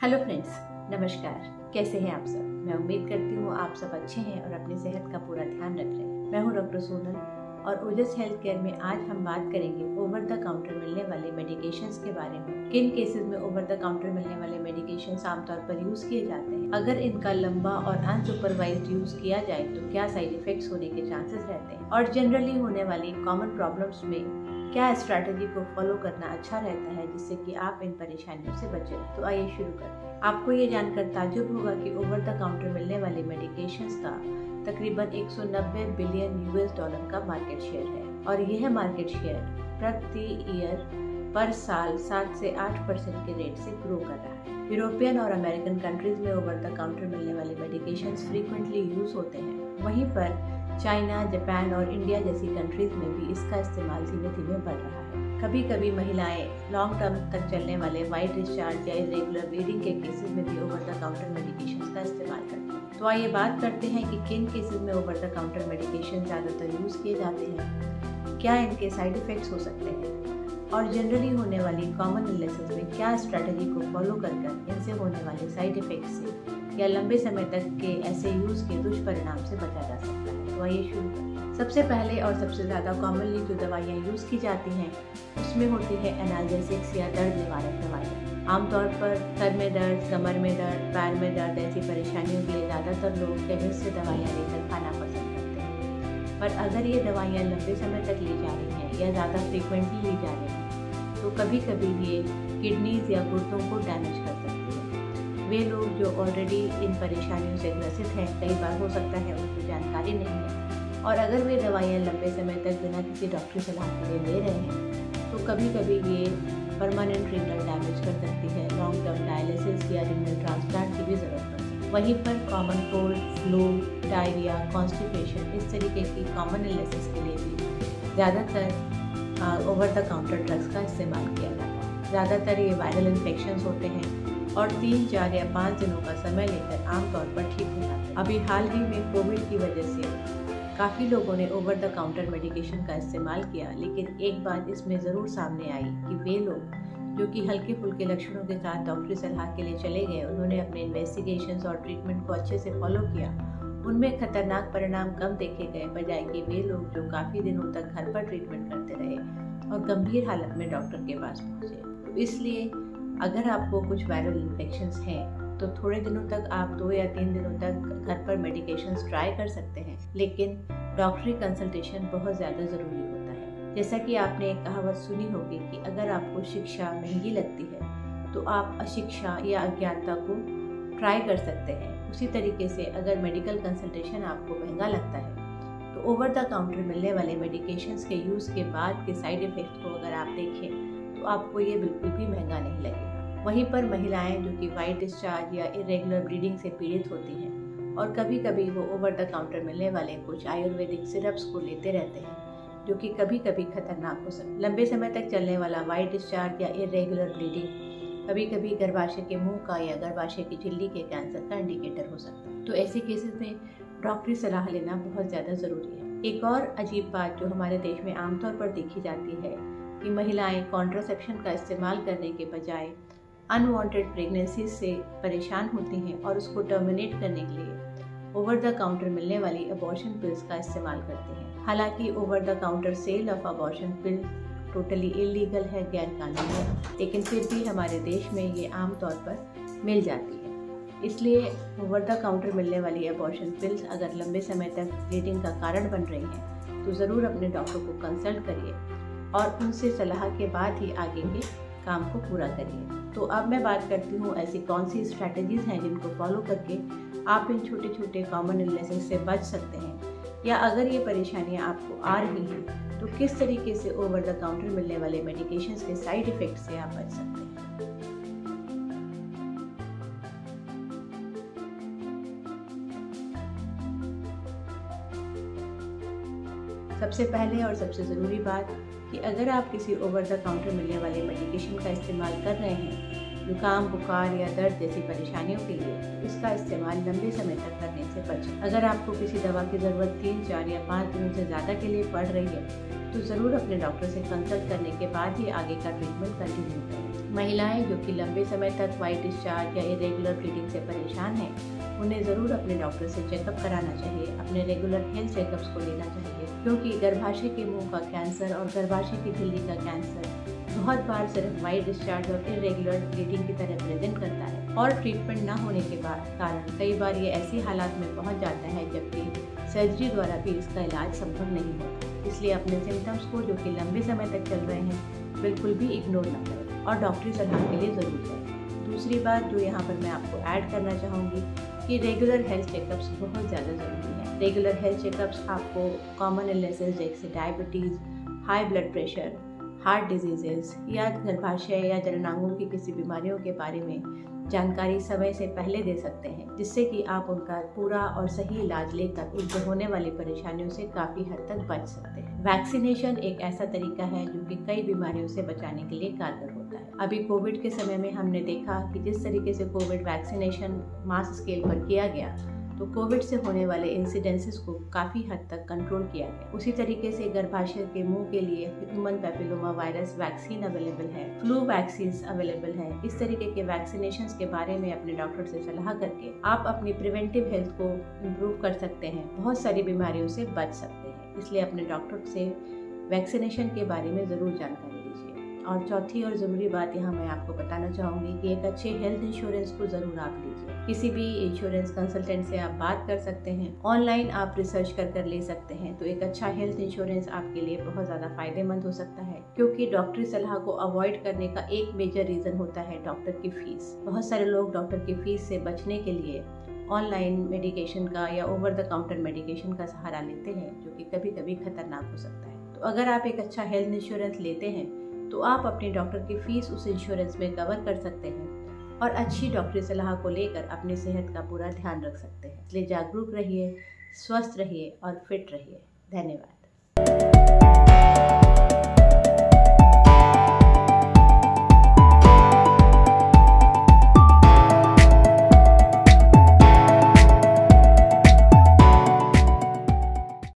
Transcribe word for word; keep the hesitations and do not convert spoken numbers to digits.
Hello friends, नमस्कार। कैसे हैं आप सब? मैं उम्मीद करती हूँ आप सब अच्छे हैं और अपनी सेहत का पूरा ध्यान रख रहे हैं। मैं हूँ डॉक्टर सोनल और ओजस हेल्थ केयर में आज हम बात करेंगे ओवर द काउंटर मिलने वाले मेडिकेशंस के बारे में। किन केसेस में ओवर द काउंटर मिलने वाले मेडिकेशंस आमतौर पर यूज किए जाते हैं, अगर इनका लंबा और अनसुपरवाइज्ड यूज किया जाए तो क्या साइड इफेक्ट्स होने के चांसेस रहते हैं, और जनरली होने वाली कॉमन प्रॉब्लम्स में क्या स्ट्रैटेजी को फॉलो करना अच्छा रहता है जिससे कि आप इन परेशानियों से बचे। तो आइए शुरू करते हैं। आपको ये जानकर ताज्जुब होगा कि ओवर द काउंटर मिलने वाले मेडिकेशंस का तकरीबन एक सौ नब्बे बिलियन यूएस डॉलर का मार्केट शेयर है, और यह मार्केट शेयर प्रति ईयर पर साल सात से आठ परसेंट के रेट से ग्रो कर रहा है। यूरोपियन और अमेरिकन कंट्रीज में ओवर द काउंटर मिलने वाले मेडिकेशंस फ्रीक्वेंटली यूज होते हैं। वहीं पर चाइना, जापान और इंडिया जैसी कंट्रीज में भी इसका इस्तेमाल धीमे धीमे बढ़ रहा है। कभी कभी महिलाएं लॉन्ग टर्म तक चलने वाले वाइट डिस्चार्ज या इरेगुलर ब्लीडिंग के केसेस में भी ओवर द काउंटर मेडिकेशंस का इस्तेमाल करती हैं। तो आइए बात करते हैं कि किन केसेस में ओवर द काउंटर मेडिकेशन ज़्यादातर यूज किए जाते हैं, क्या इनके साइड इफेक्ट्स हो सकते हैं, और जनरली होने वाली कॉमन इलनेसेस में क्या स्ट्रैटेजी को फॉलो कर कर इनसे होने वाले साइड इफेक्ट से या लंबे समय तक के ऐसे यूज के दुष्परिणाम से बचा जा सकता है। तो आइए शुरू करें। सबसे पहले और सबसे ज़्यादा कॉमनली जो दवाइयाँ यूज की जाती हैं उसमें होती है एनाल्जेसिक्स या दर्द निवारक दवाइयाँ। आमतौर पर सर में दर्द, कमर में दर्द, पैर में दर्द ऐसी परेशानियों के लिए ज़्यादातर लोग केमिस्ट से दवाइयाँ लेकर खाना पसंद करते हैं। पर अगर ये दवाइयाँ लंबे समय तक ली जा रही हैं या ज़्यादा फ्रिक्वेंटली ली जा रही हैं तो कभी कभी ये किडनीज या गुर्दों को डैमेज कर सकती है। वे लोग जो ऑलरेडी इन परेशानियों से ग्रसित हैं, कई बार हो सकता है उनको जानकारी नहीं है, और अगर वे दवाइयाँ लंबे समय तक बिना किसी डॉक्टरी सलाह के लिए ले रहे हैं तो कभी कभी ये परमानेंट रीनल डैमेज कर सकती है। लॉन्ग टर्म डायलिसिस या रीनल ट्रांसप्लांट की भी ज़रूरत पड़ सकती है। वहीं पर common cold, flu, diarrhoea, constipation इस तरीके की कॉमन इलनेसेस के लिए भी ज़्यादातर ओवर द काउंटर ड्रग्स का इस्तेमाल किया जाता है। ज़्यादातर ये वायरल इन्फेक्शंस होते हैं और तीन चार या पाँच दिनों का समय लेकर आमतौर पर ठीक हो जाते हैं। अभी हाल ही में कोविड की वजह से काफ़ी लोगों ने ओवर द काउंटर मेडिकेशन का इस्तेमाल किया, लेकिन एक बात इसमें ज़रूर सामने आई कि वे लोग जो कि हल्के फुल्के लक्षणों के साथ डॉक्टरी सलाह के लिए चले गए, उन्होंने अपने इन्वेस्टिगेशंस और ट्रीटमेंट को अच्छे से फॉलो किया, उनमें खतरनाक परिणाम कम देखे गए, बजाय कि वे लोग जो काफ़ी दिनों तक घर पर ट्रीटमेंट करते रहे और गंभीर हालत में डॉक्टर के पास पहुँचे। तो इसलिए अगर आपको कुछ वायरल इन्फेक्शंस हैं तो थोड़े दिनों तक आप दो या तीन दिनों तक घर पर मेडिकेशंस ट्राई कर सकते हैं, लेकिन डॉक्टरी कंसल्टेशन बहुत ज़्यादा ज़रूरी होता है। जैसा कि आपने एक कहावत सुनी होगी कि अगर आपको शिक्षा महंगी लगती है तो आप अशिक्षा या अज्ञानता को ट्राई कर सकते हैं। उसी तरीके से अगर मेडिकल कंसल्टेशन आपको महंगा लगता है तो ओवर द काउंटर मिलने वाले मेडिकेशंस के यूज़ के बाद के साइड इफ़ेक्ट को अगर आप देखें तो आपको ये बिल्कुल भी महंगा नहीं लगेगा। वहीं पर महिलाएं जो कि वाइट डिस्चार्ज या इरेगुलर ब्लीडिंग से पीड़ित होती हैं और कभी कभी वो ओवर द काउंटर मिलने वाले कुछ आयुर्वेदिक सिरप्स को लेते रहते हैं जो कि कभी कभी खतरनाक हो सकते हैं। लंबे समय तक चलने वाला वाइट डिस्चार्ज या इरेगुलर ब्लीडिंग कभी कभी गर्भाशय के मुंह का या गर्भाशय की झिल्ली के कैंसर का इंडिकेटर हो सकता है। तो ऐसे केसेस में डॉक्टरी सलाह लेना बहुत ज़्यादा ज़रूरी है। एक और अजीब बात जो हमारे देश में आमतौर पर देखी जाती है कि महिलाएं कॉन्ट्रासेप्शन का इस्तेमाल करने के बजाय अनवांटेड प्रेगनेंसी से परेशान होती हैं और उसको टर्मिनेट करने के लिए ओवर द काउंटर मिलने वाली अबॉर्शन पिल्स का इस्तेमाल करती हैं। हालांकि over the counter sale of abortion pill totally illegal है, गैर कानूनी है, लेकिन फिर भी हमारे देश में ये आमतौर पर मिल जाती है। इसलिए ओवर द काउंटर मिलने वाली अबॉर्शन पिल्स अगर लंबे समय तक ब्लीडिंग का कारण बन रही हैं तो ज़रूर अपने डॉक्टर को कंसल्ट करिए और उनसे सलाह के बाद ही आगे के काम को पूरा करिए। तो अब मैं बात करती हूँ ऐसी कौन सी स्ट्रैटेजीज हैं जिनको फॉलो करके आप इन छोटे छोटे कॉमन इलनेसेस से बच सकते हैं, या अगर ये परेशानियाँ आपको आ रही हैं तो किस तरीके से ओवर द काउंटर मिलने वाले मेडिकेशंस के साइड इफ़ेक्ट से आप बच सकते हैं। सबसे पहले और सबसे ज़रूरी बात कि अगर आप किसी ओवर द काउंटर मिलने वाले मेडिकेशन का इस्तेमाल कर रहे हैं जुकाम, बुखार या दर्द जैसी परेशानियों के लिए, तो इसका इस्तेमाल लंबे समय तक करने से बचें। अगर आपको किसी दवा की ज़रूरत तीन चार या पाँच दिनों से ज़्यादा के लिए पड़ रही है तो ज़रूर अपने डॉक्टर से कंसल्ट करने के बाद ही आगे का ट्रीटमेंट कंटिन्यू करें। महिलाएं जो कि लंबे समय तक वाइट डिस्चार्ज या इरेगुलर ब्लीडिंग से परेशान हैं, उन्हें ज़रूर अपने डॉक्टर से चेकअप कराना चाहिए, अपने रेगुलर हेल्थ चेकअप्स को लेना चाहिए, क्योंकि गर्भाशय के मुंह का कैंसर और गर्भाशय की झिल्ली का कैंसर बहुत बार सिर्फ वाइट डिस्चार्ज और इरेगुलर ब्लीडिंग की तरह प्रेजेंट करता है और ट्रीटमेंट न होने के बाद कारण कई बार ये ऐसी हालात में पहुंच जाता है जबकि सर्जरी द्वारा भी इसका इलाज संभव नहीं होता। इसलिए अपने सिम्टम्स को जो कि लंबे समय तक चल रहे हैं बिल्कुल भी इग्नोर न करें और डॉक्टरी सलाह के लिए ज़रूर जाएं। दूसरी बात जो यहाँ पर मैं आपको ऐड करना चाहूँगी कि रेगुलर हेल्थ चेकअप्स बहुत ज़्यादा ज़रूरी हैं। रेगुलर हेल्थ चेकअप्स आपको कॉमन इलनेसेस जैसे diabetes, high blood pressure, heart diseases या गर्भाशय या जननांगों की किसी बीमारियों के बारे में जानकारी समय से पहले दे सकते हैं, जिससे कि आप उनका पूरा और सही इलाज लेकर उनसे होने वाली परेशानियों से काफ़ी हद तक बच सकते हैं। वैक्सीनेशन एक ऐसा तरीका है जो कि कई बीमारियों से बचाने के लिए कारगर होता है। अभी कोविड के समय में हमने देखा कि जिस तरीके से कोविड वैक्सीनेशन मास स्केल पर किया गया तो कोविड से होने वाले इंसिडेंसेस को काफ़ी हद तक कंट्रोल किया गया। उसी तरीके से गर्भाशय के मुंह के लिए human papilloma virus vaccine available है, फ्लू वैक्सीन अवेलेबल है। इस तरीके के वैक्सीनेशंस के बारे में अपने डॉक्टर से सलाह करके आप अपनी प्रिवेंटिव हेल्थ को इम्प्रूव कर सकते हैं, बहुत सारी बीमारियों से बच सकते हैं। इसलिए अपने डॉक्टर से वैक्सीनेशन के बारे में ज़रूर जानकारी लीजिए। और चौथी और ज़रूरी बात यहाँ मैं आपको बताना चाहूँगी कि एक अच्छे हेल्थ इंश्योरेंस को ज़रूर आप लीजिए। किसी भी इंश्योरेंस कंसल्टेंट से आप बात कर सकते हैं, ऑनलाइन आप रिसर्च कर कर ले सकते हैं। तो एक अच्छा हेल्थ इंश्योरेंस आपके लिए बहुत ज़्यादा फायदेमंद हो सकता है, क्योंकि डॉक्टरी सलाह को अवॉइड करने का एक मेजर रीज़न होता है डॉक्टर की फीस। बहुत सारे लोग डॉक्टर की फीस से बचने के लिए ऑनलाइन मेडिकेशन का या ओवर द काउंटर मेडिकेशन का सहारा लेते हैं, जो कि कभी कभी खतरनाक हो सकता है। तो अगर आप एक अच्छा हेल्थ इंश्योरेंस लेते हैं तो आप अपने डॉक्टर की फीस उस इंश्योरेंस में कवर कर सकते हैं और अच्छी डॉक्टरी सलाह को लेकर अपनी सेहत का पूरा ध्यान रख सकते हैं। इसलिए जागरूक रहिए, स्वस्थ रहिए और फिट रहिए। धन्यवाद।